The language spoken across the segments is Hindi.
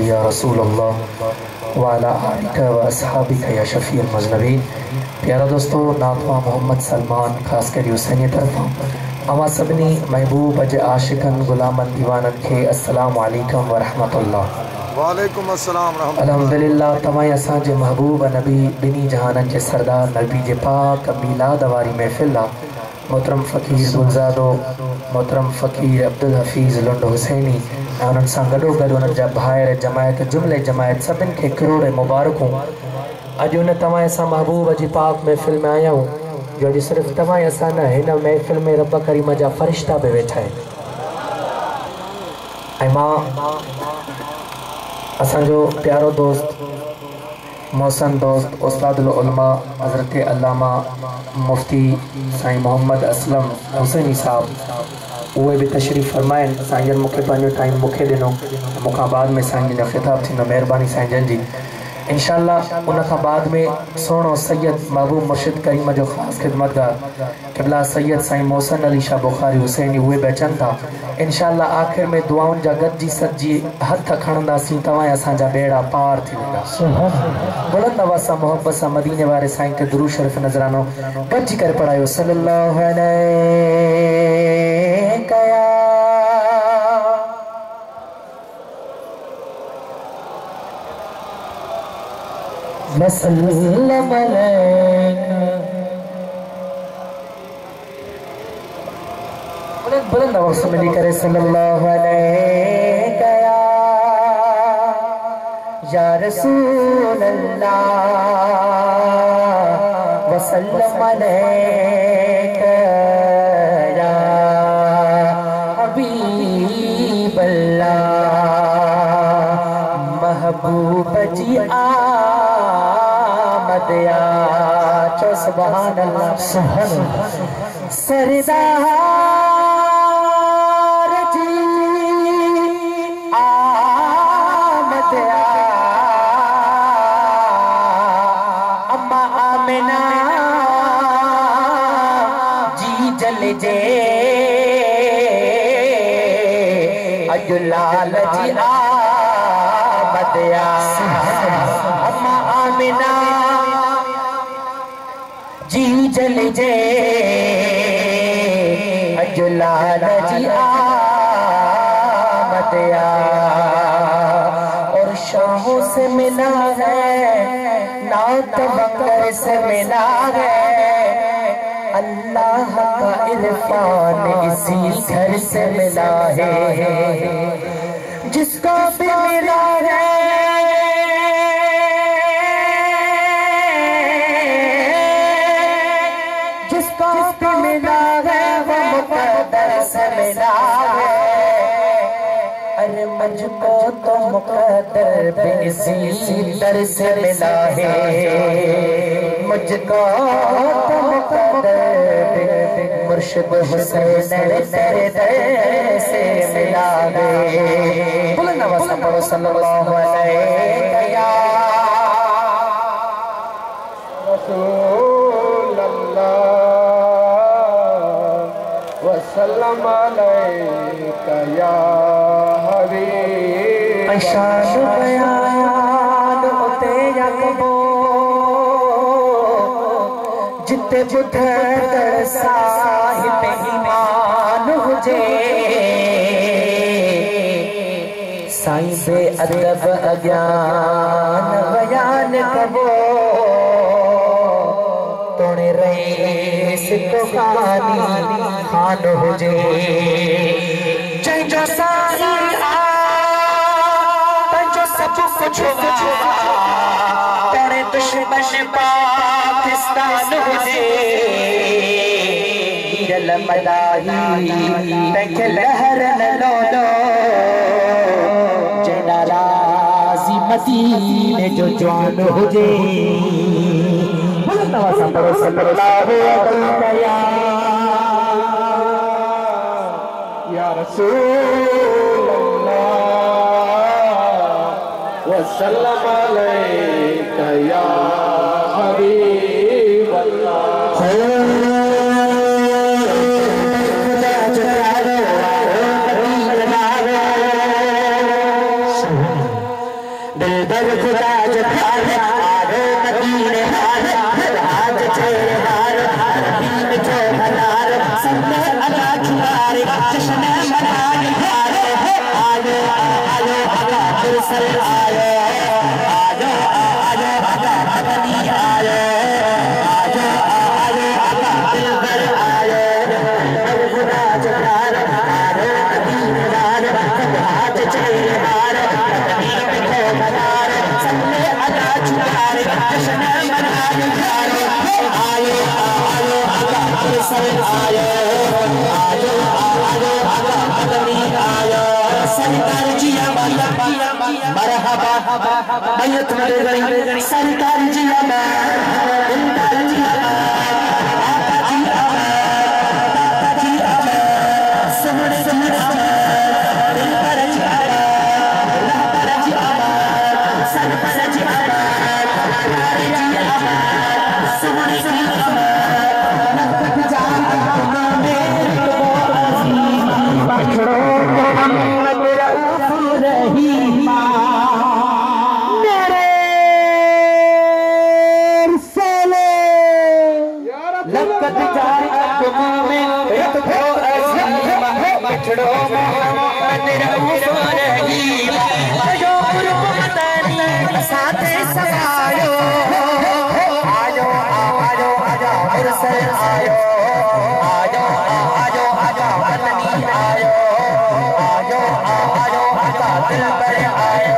या रसूल अल्लाह व अला आलिका व अस्हाबिका या शफ़ी अल-मुज़नबीन। प्यारा दोस्तों, नातवा मोहम्मद सलमान खास कर हुसैनी तरफ़ां अमा सभिनी महबूब अज आशिकन गुलामन दीवानन खे अस्सलामु अलैकुम व रहमतुल्लाह। वालेकुम अस्सलाम रहमतुल्लाह। अल्हम्दुलिल्लाह तमाम असांजे महबूब नबी बिनी जहानन के सरदार नबी जे पाक मीलाद वारी महफिल मोहतरम फ़कीर गुलज़ादो मोहतरम फ़कीर अब्दुल हफ़ीज़ लुंड हुसैनी उन्हनि सां गॾोगॾु उन्हनि जा भाइर जमायत जुमिले जमायत सभिनि खे करोड़ मुबारकूं। अॼु उन तव्हां असां महबूब जी पाक महफ़िल में आया आहियूं जो अॼु सिर्फ़ु तव्हां असां न हिन महफ़िल में रब करीम जा फ़रिश्ता बि वेठा आहिनि। ऐं मां असांजो प्यारो दोस्त मोहसन दोस्त उस्तादुल उलमा हज़रत अल्लामा मुफ्ती साईं मोहम्मद असलम हुसैनी साहब उहे बि तशरीफ़ फरमाइनि। साईं मूंखे पंहिंजो टाइम मूंखे ॾिनो, मूंखां बाद में साईं जो ख़िताब थींदो। महिरबानी साईं जन जी। इंशाअल्लाह उन खां बाद में सोनो सैयद महबूब मुर्शिद करीम जो ख़ासि ख़िदमतगार क़िबला सैयद साईं मोहसन अली शाह बुखारी हुसैनी उहे बि अचनि था। इंशाअल्लाह आख़िर में दुआउनि जा गॾिजी सॼी हथ खणंदासीं, तव्हां असांजा बेड़ा पार थी वेंदा। बुलंद आवाज़ सां मोहब्बत सां मदीने वारे साईं खे दुरूद शरीफ़ नज़रानो गॾिजी करे पढ़ायो। सल्लल्लाहु अलैका वसल्लम अलैका। बुलंद आवाज़ से मिली करे सल्लल्लाहु अलैका या रसूल अल्लाह वसल्लम अलैका या हबीब अल्लाह महबूब जी आमद या चो सुभान अल्लाह। सरदार जी आमद या अम्मा आमिना जी जल जे अजु लाल जी आमद या अम्मा आमिना जी जल जे अजु लाल जी आमद या। और शाहों से मिला है नात बकर से मिला है, अल्लाह का इरफान इसी घर से मिला है। जिसको भी मिला है जिसको भी मिला है वो मुक़द्दर से मिला है। अरे मुझको तो मुक़द्दर भी इसी दर से मिला है। मुझको तो मुक़द्दर भी मुर्शिद हुसैन तेरे दर से मिला है। बुलंद आवाज़ से पढ़ो सल्लल्लाहु अलैका या रसूल अल्लाह वसल्लम अलैका या हबीब। शान बयान उते यकबो जिते ॿुधंदड़ साहिब ईमान हुजे। साईं बे अदब अज्ञान बयान कबो तोणे रईस तो खानी खान हुजे। जंहिंजो साईं सब कुछ तेरे दुश्मन पाकिस्तान हुजे। हीरल मदाही तंखे लहर न लोलो जेना राज़ी मदीने जो जवान हुजे। बुलंद आवाज़ सां पढ़ो सल्लल्लाहु अलैका या रसूल अल्लाह वसल्लम अलैका या हबीब अल्लाह। दिलबर खुदा जो प्यार आरो मदीने हार आज चेहरे बार दिल जो भलार सबने अदा चुकारे जश्न मनाए हारे आयो आयो आगा मुरसल आयो आयो आयो आगा मदनी आयो आयो आयो आगा दिलबर आयो दिलबर खुदा जो प्यार आरो मदीने हार आज चेहरे बार सबने अदा चुकारे जश्न मनाए हारे आयो आयो आगा मुरसल आयो आयो आयो आगा मदनी आयो सरकार जिया मरहबा बैत में गई सरकार जिया दिलदार जिया आका जी दाता जी सोहरे सोहरे दिलबर जिया रहबर जिया सरपर जिया सरकार जिया सोहरे सोहरे नखत जान बछड़ो मेरा रहीमा मेरे रसूले लखत जान तुम में रखो अजीमा बछड़ो मेरा रहीमा जो गुरबतनी साथे समायो आयो आयो आयो मुरसल आयो आयो आयो आयो मदनी आयो आयो आयो आगा दिलबर आयो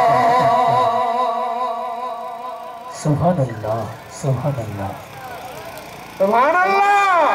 सुभान अल्लाह सुभान अल्लाह सुभान अल्लाह।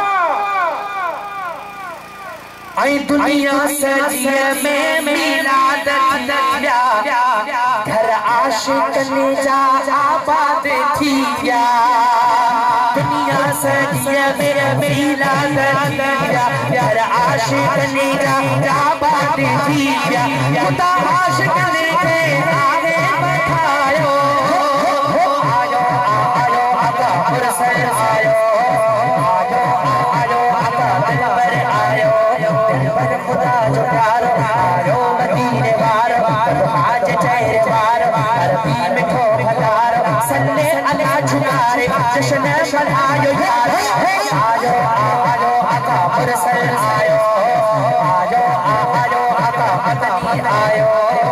आई दुनिया सजिए में मिलाद दिया घर आशिक ने जा आबाद थिया दुनिया सजिए में मिलाद दिया घर आशिक ने जा आबाद थिया खुदा आशिक ने आगे बढ़ायो आयो आयो आगा मुरसल आयो आयो आयो आगा दिलबर आयो दिलबर खुदा जो प्यार आयो मदीने वार आज चेहरे वार अरबी में ठो भलार सल्ले अला झुकारे जश्न मनायो यार आयो आयो आगा मुरसल आयो आयो आयो आगा मदनी आयो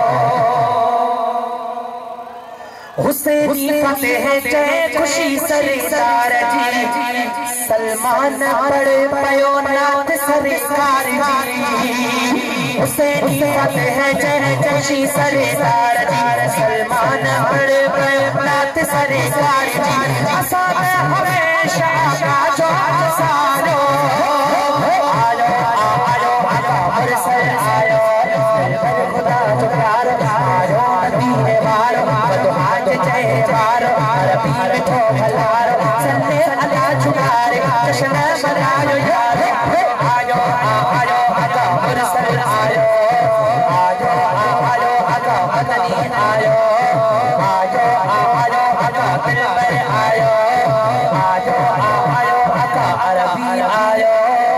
हुसैनी फतेह जय खुशी सरकार जी सलमान पड़े पयो नाथ सरकार जी हुसैनी फतेह जय खुशी सरकार जी सलमान पड़े पयो नाथ सरकार जी असाब हमेशा का जो सारो आयो आयो आगा मुरसल आयो दिलबर खुदा जो प्यार आयो मदीने वार आज चेहरे बार अरबी में ठो भलार सल्ले अला झुकारे जश्न मनायो यार आयो आयो आगा मुरसल आयो आयो आयो आगा मदनी आयो आयो आयो आगा दिलबर आयो आयो आयो आगा अरबी आयो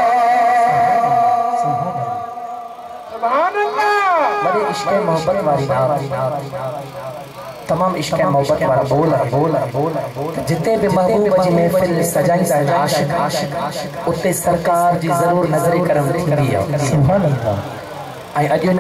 सुभान अल्लाह। बड़े इश्क मोहब्बत वाली तमाम इश्क मोहब्बत वाला बोल जितने भी महबूब जी महफिल सजाई आशिक उते सरकार जी जरूर नजर करम थी। सुभान अल्लाह।